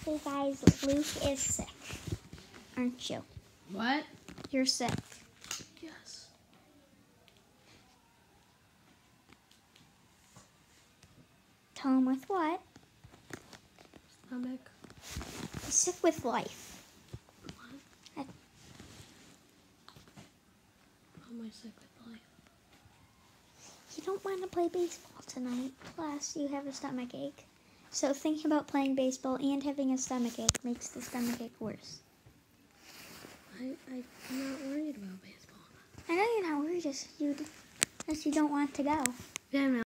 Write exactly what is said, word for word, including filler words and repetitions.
Hey guys, Luke is sick, aren't you? What? You're sick. Yes. Tell him with what? Stomach. He's sick with life. What? I- How am I sick with life? You don't want to play baseball tonight, plus you have a stomach ache. So thinking about playing baseball and having a stomach ache makes the stomach ache worse. I, I, I'm not worried about baseball. I know you're not worried, just you, just you don't want to go. Yeah, I'm